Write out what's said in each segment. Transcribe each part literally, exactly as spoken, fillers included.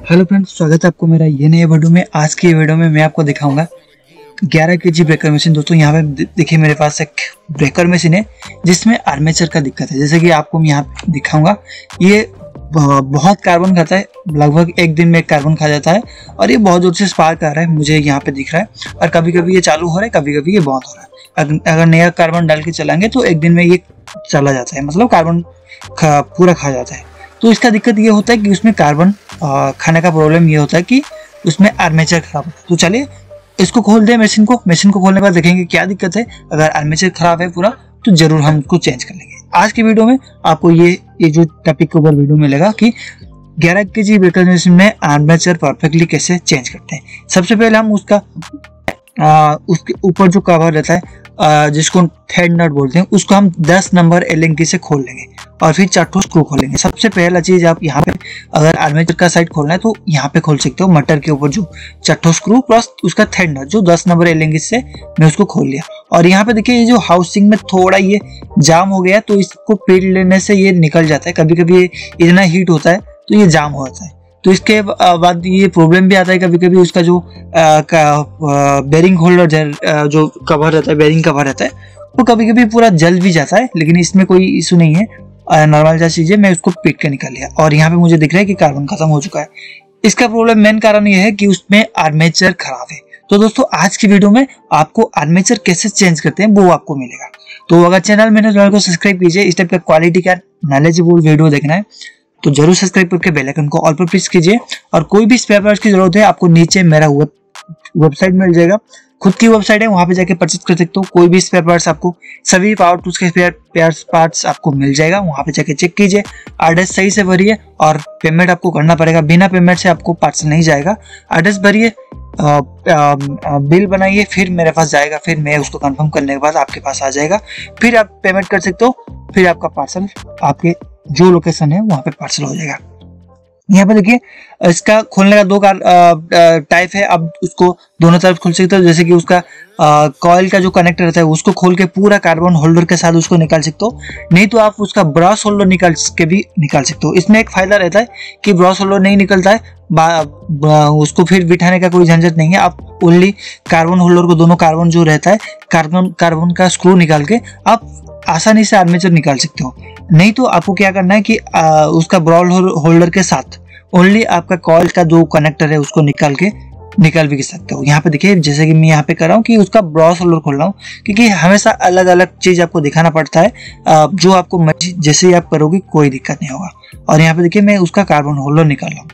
Hello friends, स्वागत है आपको मेरा ये नए वीडियो में। आज की वीडियो में मैं आपको दिखाऊंगा ग्यारह केजी ब्रेकर मशीन। दोस्तों यहाँ पे देखिए मेरे पास एक ब्रेकर मशीन है जिसमें आर्मेचर का दिक्कत है। जैसे कि आपको मैं यहाँ पे दिखाऊंगा, ये बहुत कार्बन खाता है, लगभग एक दिन में कार्बन खा जाता है और ये बहुत जोर से स्पार्क आ रहा है, मुझे यहाँ पे दिख रहा है। और कभी कभी ये चालू हो रहा है, कभी कभी ये बंद हो रहा है। अगर नया कार्बन डाल के चलाएंगे तो एक दिन में ये चला जाता है, मतलब कार्बन खा, पूरा खा जाता है। तो इसका दिक्कत ये होता है कि उसमें कार्बन खाने का प्रॉब्लम ये होता है कि उसमें आर्मेचर खराब होता है। तो चलिए इसको खोल दें मशीन को। मशीन को खोलने के बाद देखेंगे क्या दिक्कत है। अगर आर्मेचर खराब है पूरा तो जरूर हम उसको चेंज कर लेंगे। आज की वीडियो में आपको ये ये जो टॉपिक के ऊपर वीडियो मिलेगा कि ग्यारह केजी ब्रेकर मशीन में आर्मेचर परफेक्टली कैसे चेंज करते हैं। सबसे पहले हम उसका आ, उसके ऊपर जो कवर रहता है आ, जिसको थ्रेड नट बोलते हैं, उसको हम दस नंबर एलेंकी से खोल लेंगे और फिर चार ठो स्क्रू खोलेंगे। सबसे पहला चीज, आप यहाँ पे अगर आर्मेचर का साइड खोलना है तो यहाँ पे खोल सकते हो, मटर के ऊपर जो चार ठो स्क्रू प्लस उसका थ्रेड नट जो दस नंबर एलेंकी से मैं उसको खोल लिया। और यहाँ पे देखिए ये जो हाउसिंग में थोड़ा ये जाम हो गया, तो इसको पीट लेने से ये निकल जाता है। कभी कभी ये इतना हीट होता है तो ये जाम हो जाता है। तो इसके बाद ये प्रॉब्लम भी आता है कभी कभी, उसका जो बेरिंग होल्डर जो कवर रहता है, बेरिंग कवर रहता है, वो कभी कभी पूरा जल भी जाता है। लेकिन इसमें कोई इशू नहीं है, नॉर्मल जैसी चीज है। मैं उसको पीट के निकाल लिया और यहाँ पे मुझे दिख रहा है कि कार्बन खत्म हो चुका है। इसका प्रॉब्लम मेन कारण ये है कि उसमें आर्मेचर खराब है। तो दोस्तों आज की वीडियो में आपको आर्मेचर कैसे चेंज करते हैं वो आपको मिलेगा। तो अगर चैनल मेरे चैनल को सब्सक्राइब कीजिए, इस टाइप का क्वालिटी का नॉलेजेबल वीडियो देखना है तो जरूर सब्सक्राइब करके बेल आइकन को ऑल पर प्रेस कीजिए। और कोई भी स्पेयर पार्ट्स की जरूरत है आपको नीचे मेरा वेब वेबसाइट मिल जाएगा, खुद की वेबसाइट है, वहां पे जाके परचेज कर सकते हो। कोई भी स्पेयर पार्ट्स आपको, सभी पावर टूल्स के स्पेयर पार्ट्स आपको मिल जाएगा, वहां पे जाके चेक कीजिए। एड्रेस सही से भरिए और पेमेंट आपको करना पड़ेगा, बिना पेमेंट से आपको पार्सल नहीं जाएगा। एड्रेस भरिए, बिल बनाइए, फिर मेरे पास जाएगा, फिर मैं उसको कंफर्म करने के बाद आपके पास आ जाएगा, फिर आप पेमेंट कर सकते हो, फिर आपका पार्सल आपके जो लोकेशन है वहां पे पार्सल हो जाएगा। यहाँ पे देखिए इसका खोलने का दो टाइप है, आप उसको दोनों तरफ खोल सकते हो। जैसे कि उसका कॉइल का जो कनेक्टर रहता है उसको खोल के पूरा कार्बन होल्डर के साथ उसको निकाल सकते हो, नहीं तो आप उसका ब्रश होल्डर निकाल के भी निकाल सकते हो। इसमें एक फायदा रहता है कि ब्रश होल्डर नहीं निकलता है, उसको फिर बिठाने का कोई झंझट नहीं है। आप ओनली कार्बन होल्डर को, दोनों कार्बन जो रहता है, कार्बन कार्बन का स्क्रू निकाल के आप आसानी से आर्मेचर निकाल सकते हो। नहीं तो आपको क्या करना है कि आ, उसका ब्रॉल होल्डर के साथ ओनली आपका कॉइल का जो कनेक्टर है उसको निकाल के निकाल भी सकते हो। यहाँ पे देखिए जैसे कि मैं यहाँ पे कर रहा हूँ कि उसका ब्रॉस होल्डर खोल रहा हूँ, क्योंकि हमेशा अलग अलग चीज आपको दिखाना पड़ता है। आ, जो आपको मर्जी जैसे ही आप करोगे कोई दिक्कत नहीं होगा। और यहाँ पे देखिए मैं उसका कार्बन होल्डर निकाल रहा हूँ।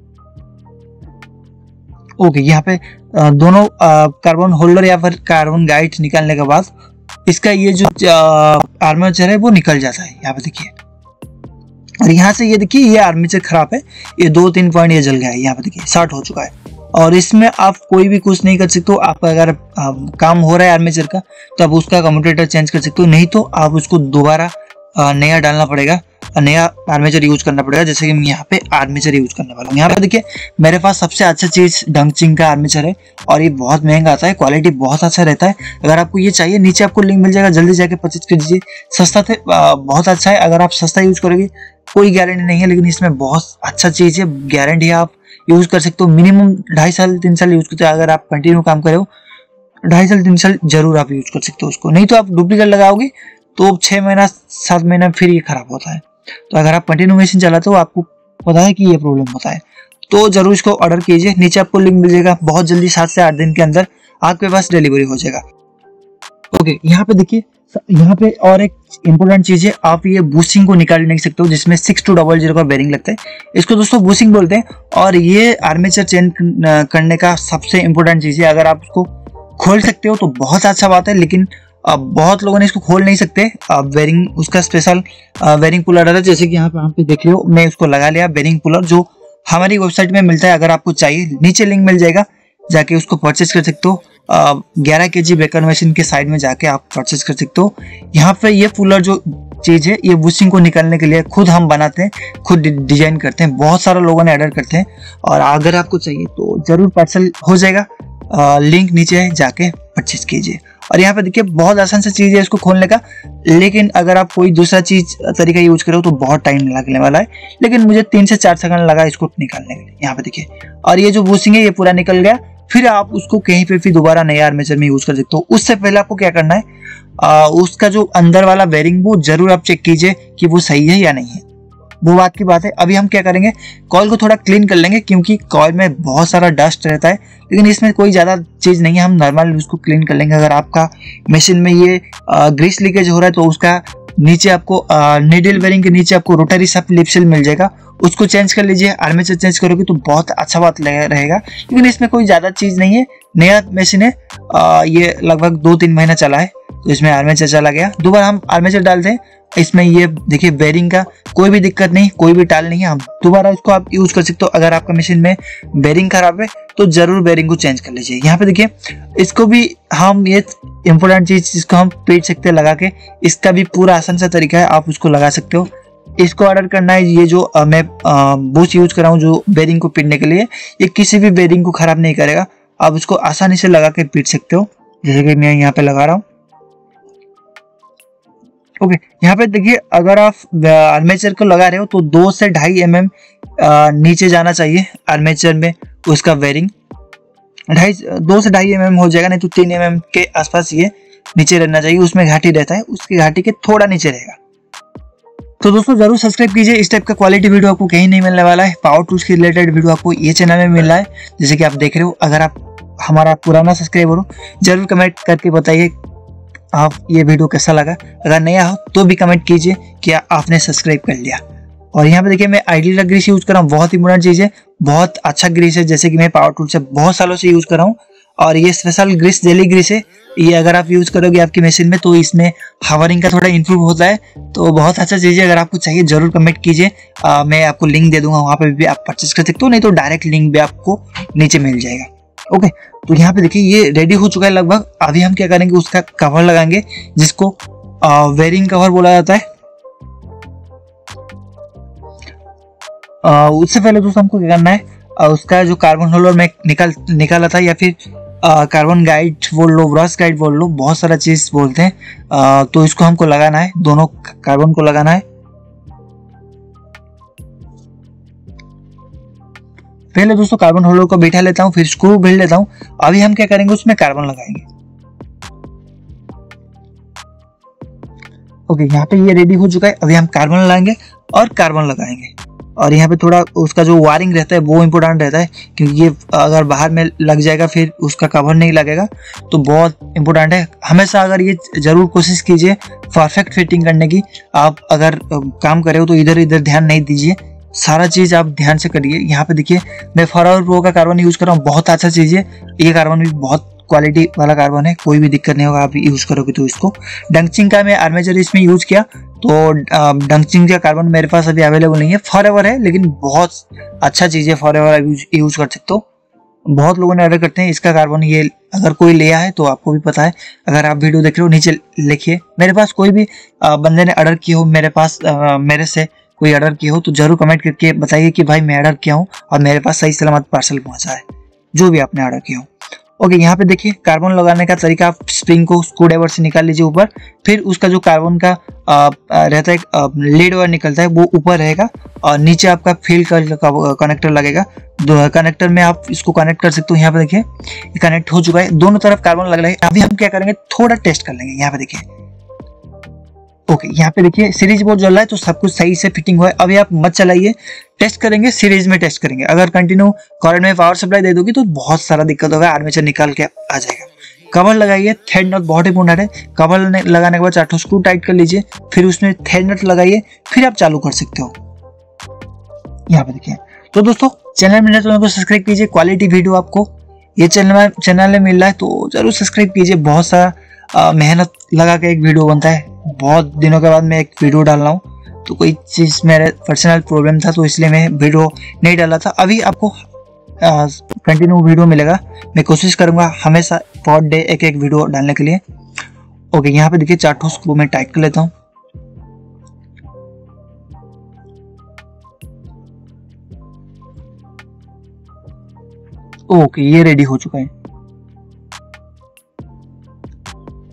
ओके, यहाँ पे आ, दोनों कार्बन होल्डर या फिर कार्बन गाइड निकालने के बाद इसका ये जो आर्मेचर है वो निकल जाता है। यहाँ पे देखिए, और यहाँ से ये देखिए ये आर्मेचर खराब है, ये दो तीन पॉइंट ये जल गया है। यहाँ पे देखिए शॉर्ट हो चुका है और इसमें आप कोई भी कुछ नहीं कर सकते हो। आप अगर आ, काम हो रहा है आर्मेचर का तो आप उसका कम्यूटेटर चेंज कर सकते हो, नहीं तो आप उसको दोबारा नया डालना पड़ेगा, नया आर्मेचर यूज करना पड़ेगा। जैसे कि मैं यहाँ पे आर्मेचर यूज करने वाला हूँ। यहाँ पे देखिए मेरे पास सबसे अच्छा चीज डंगचिंग का आर्मेचर है और ये बहुत महंगा आता है, क्वालिटी बहुत अच्छा रहता है। अगर आपको ये चाहिए नीचे आपको लिंक मिल जाएगा, जल्दी जाके परचेज कर दीजिए। सस्ता थे, बहुत अच्छा है। अगर आप सस्ता यूज करोगे कोई गारंटी नहीं है, लेकिन इसमें बहुत अच्छा चीज है, गारंटी आप यूज कर सकते हो। मिनिमम ढाई साल तीन साल यूज करते हो। अगर आप कंटिन्यू काम करे हो ढाई साल तीन साल जरूर आप यूज कर सकते हो उसको। नहीं तो आप डुप्लीकेट लगाओगे तो छह महीना सात महीना फिर ये खराब होता है। तो अगर आप कंटिन्यू मशीन चलाते हो, आपको पता है कि ये प्रॉब्लम होता है, तो जरूर इसको ऑर्डर कीजिए। नीचे आपको लिंक मिल जाएगा, बहुत जल्दी सात से आठ दिन के अंदर आपके पास डिलीवरी हो जाएगा। ओके, यहाँ पे देखिए, यहाँ पे और एक इम्पोर्टेंट चीज है, आप ये बूस्टिंग को निकाल नहीं सकते हो जिसमें सिक्स टू डबल जीरो का बेरिंग लगता है। इसको दोस्तों बूस्टिंग बोलते हैं और ये आर्मेचर चेंज करने का सबसे इम्पोर्टेंट चीज है। अगर आप उसको खोल सकते हो तो बहुत अच्छा बात है, लेकिन अब बहुत लोगों ने इसको खोल नहीं सकते। बेरिंग उसका स्पेशल बेरिंग पुलर रहता है, जैसे कि यहाँ पे यहाँ पे देख लो, मैं उसको लगा लिया बेरिंग पुलर, जो हमारी वेबसाइट में मिलता है। अगर आपको चाहिए नीचे लिंक मिल जाएगा, जाके उसको परचेज कर सकते हो। ग्यारह के जी ब्रेकर मशीन के साइड में जाके आप परचेज कर सकते हो। यहाँ पे ये पुलर जो चीज है, ये बूस्टिंग को निकालने के लिए खुद हम बनाते हैं, खुद डिजाइन करते हैं। बहुत सारे लोगों ने ऑर्डर करते हैं और अगर आपको चाहिए तो जरूर पार्सल हो जाएगा। लिंक नीचे है, जाके परचेज कीजिए। और यहाँ पे देखिए बहुत आसान सा चीज है इसको खोलने का, लेकिन अगर आप कोई दूसरा चीज तरीका यूज करो तो बहुत टाइम लगने वाला है। लेकिन मुझे तीन से चार सेकंड लगा इसको निकालने के लिए। यहाँ पे देखिए, और ये जो बुशिंग है ये पूरा निकल गया। फिर आप उसको कहीं पे भी दोबारा नया आर्मेचर में यूज कर सकते हो। उससे पहले आपको क्या करना है, आ, उसका जो अंदर वाला बेरिंग वो जरूर आप चेक कीजिए कि वो सही है या नहीं है, वो बात की बात है। अभी हम क्या करेंगे, कॉइल को थोड़ा क्लीन कर लेंगे, क्योंकि कॉइल में बहुत सारा डस्ट रहता है, लेकिन इसमें कोई ज्यादा चीज नहीं है, हम नॉर्मल उसको क्लीन कर लेंगे। अगर आपका मशीन में ये ग्रीस लीकेज हो रहा है तो उसका नीचे आपको नीडल बेरिंग के नीचे आपको रोटरी सब लिप सील मिल जाएगा, उसको चेंज कर लीजिए। आर्मेचर चेंज करोगे तो बहुत अच्छा बात रहेगा, लेकिन इसमें कोई ज्यादा चीज नहीं है, नया मशीन है। आ, ये लगभग दो तीन महीना चला है, तो इसमें आर्मेचर चला गया। दोबारा हम आर्मेचर डालते हैं इसमें, ये देखिए बेरिंग का कोई भी दिक्कत नहीं, कोई भी टाल नहीं है, हम दोबारा इसको आप यूज कर सकते हो। अगर आपका मशीन में बेरिंग खराब है तो जरूर बेरिंग को चेंज कर लीजिए। यहाँ पे देखिए, इसको भी हम ये इंपॉर्टेंट चीज इसको हम पीट सकते हैं लगा के, इसका भी पूरा आसान सा तरीका है, आप उसको लगा सकते हो। इसको ऑर्डर करना है, ये जो आ, मैं बूश यूज कर रहा हूँ जो बेरिंग को पीटने के लिए, ये किसी भी बेरिंग को खराब नहीं करेगा, आप उसको आसानी से लगा के पीट सकते हो, जैसे कि मैं यहाँ पे लगा रहा हूँ। ओके okay, यहाँ पे देखिए, अगर आप आर्मेचर को लगा रहे हो तो दो से ढाई एम एम नीचे जाना चाहिए आर्मेचर में उसका बेरिंग, ढाई दो से ढाई एम एम हो जाएगा, नहीं तो तीन एम एम के आसपास ये नीचे रहना चाहिए। उसमें घाटी रहता है, उसकी घाटी के थोड़ा नीचे रहेगा। तो दोस्तों जरूर सब्सक्राइब कीजिए, इस टाइप का क्वालिटी वीडियो आपको कहीं नहीं मिलने वाला है। पावर टूल्स के रिलेटेड वीडियो आपको ये चैनल में मिल रहा है, जैसे कि आप देख रहे हो। अगर आप हमारा पुराना सब्सक्राइबर हो जरूर कमेंट करके बताइए आप ये वीडियो कैसा लगा। अगर नया हो तो भी कमेंट कीजिए कि आपने सब्सक्राइब कर लिया। और यहाँ पे देखिए, मैं आइडियल का ग्रीस यूज कर रहा हूँ, बहुत इंपॉर्टेंट चीज है, बहुत अच्छा ग्रीस है, जैसे कि मैं पावर टूल से बहुत सालों से यूज कर रहा हूँ। और ये स्पेशल ग्रीस जेली ग्रीस है, ये अगर आप यूज करोगे आपकी मशीन में तो इसमें हावरिंग का थोड़ा इंप्रूव होता है, तो बहुत अच्छा चीज है। अगर आपको चाहिए जरूर कमेंट कीजिए, मैं आपको लिंक दे दूंगा, वहां पे भी आप परचेस कर सकते हो, नहीं तो डायरेक्ट लिंक भी आपको नीचे मिल जाएगा। ओके, तो यहाँ पे देखिए ये रेडी हो चुका है लगभग। अभी हम क्या करेंगे, उसका कवर लगाएंगे, जिसको वेरिंग कवर बोला जाता है। आ, उससे पहले दोस्तों हमको क्या करना है, आ, उसका जो कार्बन होल्डर में निकाल निकाला था, या फिर कार्बन गाइड बोल लो, ब्रश गाइड बोल लो, बहुत सारा चीज बोलते हैं। आ, तो इसको हमको लगाना है, दोनों कार्बन को लगाना है। पहले दोस्तों कार्बन होल्डर को बैठा लेता हूँ, फिर स्क्रू भेज लेता हूँ। अभी हम क्या करेंगे, उसमें कार्बन लगाएंगे। ओके, यहाँ पे ये रेडी हो चुका है। अभी हम कार्बन लगाएंगे और कार्बन लगाएंगे। और यहाँ पे थोड़ा उसका जो वायरिंग रहता है वो इम्पोर्टेंट रहता है, क्योंकि ये अगर बाहर में लग जाएगा फिर उसका कवर नहीं लगेगा, तो बहुत इंपॉर्टेंट है। हमेशा अगर ये जरूर कोशिश कीजिए परफेक्ट फिटिंग करने की। आप अगर काम कर रहे हो तो इधर इधर ध्यान नहीं दीजिए, सारा चीज आप ध्यान से करिए। यहाँ पे देखिए, मैं फॉरएवर प्रो का कार्बन यूज कर रहा हूँ, बहुत अच्छा चीज है ये कार्बन, भी बहुत क्वालिटी वाला कार्बन है, कोई भी दिक्कत नहीं होगा आप यूज करोगे तो। इसको डंगचिंग का मैं आर्मेचर इसमें यूज किया, तो डंगचिंग का कार्बन मेरे पास अभी अवेलेबल नहीं है, फॉरएवर है, लेकिन बहुत अच्छा चीज है, फॉरएवर यूज, यूज कर सकते हो। बहुत लोगों ने ऑर्डर करते हैं इसका कार्बन, ये अगर कोई लिया है तो आपको भी पता है। अगर आप वीडियो देख रहे हो नीचे लिखिए, मेरे पास कोई भी बंदे ने ऑर्डर किया हो, मेरे पास आ, मेरे से कोई ऑर्डर किया हो तो जरूर कमेंट करके बताइए कि भाई मैं ऑर्डर किया हूँ और मेरे पास सही सलामत पार्सल पहुंचा है, जो भी आपने ऑर्डर किया हो। ओके, यहाँ पे देखिए कार्बन लगाने का तरीका, आप स्प्रिंग को स्क्रू ड्राइवर से निकाल लीजिए ऊपर, फिर उसका जो कार्बन का आ, रहता है लीड वायर निकलता है वो ऊपर रहेगा, और नीचे आपका फील का कनेक्टर लगेगा। कनेक्टर में आप इसको कनेक्ट कर सकते हो। यहाँ पे देखिए ये कनेक्ट हो चुका है, दोनों तरफ कार्बन लग रहा है। अभी हम क्या करेंगे, थोड़ा टेस्ट कर लेंगे। यहाँ पे देखिए, ओके okay, यहाँ पे देखिए सीरीज बोर्ड जल रहा है, तो सब कुछ सही से फिटिंग हुआ है। अभी आप मत चलाइए, टेस्ट करेंगे, सीरीज में टेस्ट करेंगे। अगर कंटिन्यू करंट में पावर सप्लाई दे दोगी तो बहुत सारा दिक्कत होगा, आर्मेचर निकाल के आ जाएगा। कवर लगाइए, थ्रेड नट बहुत इंपॉर्टेंट है। कवर लगाने के बाद चार ठो स्क्रू टाइट कर लीजिए, फिर उसमें थ्रेड नट लगाइए, फिर आप चालू कर सकते हो। यहाँ पे देखिए, तो दोस्तों चैनल में चैनल को सब्सक्राइब कीजिए, क्वालिटी वीडियो आपको ये चैनल चैनल में मिल रहा है तो जरूर सब्सक्राइब कीजिए। बहुत सारा मेहनत लगा के एक वीडियो बनता है, बहुत दिनों के बाद मैं एक वीडियो डाल रहा हूँ, तो कोई चीज़ मेरे पर्सनल प्रॉब्लम था तो इसलिए मैं वीडियो नहीं डाला था। अभी आपको कंटिन्यू वीडियो मिलेगा, मैं कोशिश करूँगा हमेशा पर डे एक एक वीडियो डालने के लिए। ओके, यहाँ पे देखिए चार ठो स्क्रू में टाइट कर लेता हूँ। ओके, ये रेडी हो चुका है।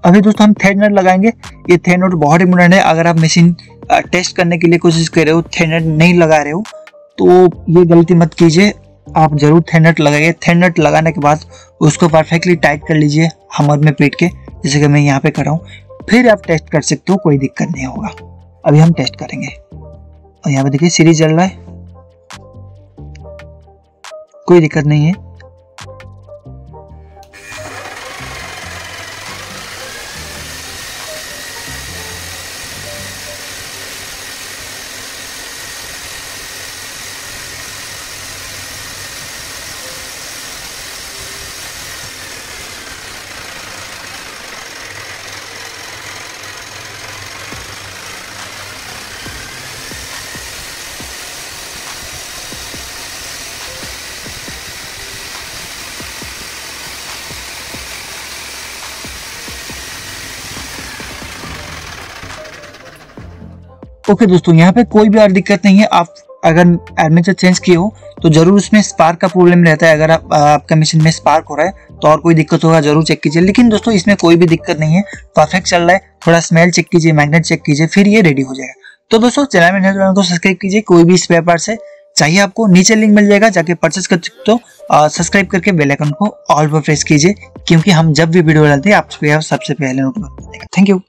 अभी दोस्तों हम थ्रेड नट लगाएंगे। ये थ्रेड नट बहुत इंपॉर्टेंट है। अगर आप मशीन टेस्ट करने के लिए कोशिश कर रहे हो, थ्रेड नट नहीं लगा रहे हो, तो ये गलती मत कीजिए, आप जरूर थ्रेड नट लगाइए। थ्रेड नट लगाने के बाद उसको परफेक्टली टाइट कर लीजिए हमर में पीट के, जैसे कि मैं यहाँ पे कर रहा हूँ। फिर आप टेस्ट कर सकते हो, कोई दिक्कत नहीं होगा। अभी हम टेस्ट करेंगे और यहाँ पे देखिए सीरीज चल रहा है, कोई दिक्कत नहीं है। ओके दोस्तों, यहाँ पे कोई भी और दिक्कत नहीं है। आप अगर आर्मेचर चेंज किए हो तो जरूर उसमें स्पार्क का प्रॉब्लम रहता है। अगर आप आपका मशीन में स्पार्क हो रहा है तो और कोई दिक्कत होगा, जरूर चेक कीजिए। लेकिन दोस्तों इसमें कोई भी दिक्कत नहीं है, परफेक्ट चल रहा है। थोड़ा स्मेल चेक कीजिए, मैग्नेट चेक कीजिए, फिर ये रेडी हो जाएगा। तो दोस्तों चैनल में चैनल को सब्सक्राइब कीजिए। कोई भी स्पेयर पार्ट है चाहिए आपको, नीचे लिंक मिल जाएगा, जाके परचेस कर सकते हो। सब्सक्राइब करके बेल आइकन को ऑल पर प्रेस कीजिए, क्योंकि हम जब भी वीडियो डालते हैं आप सबसे पहले नोटिफिकेशन मिलेगा। Thank you.